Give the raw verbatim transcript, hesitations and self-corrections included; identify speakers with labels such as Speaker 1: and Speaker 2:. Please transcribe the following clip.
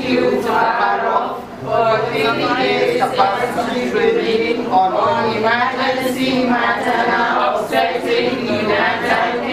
Speaker 1: thank you to Paro for thinking capacity on emergency matter of strengthening United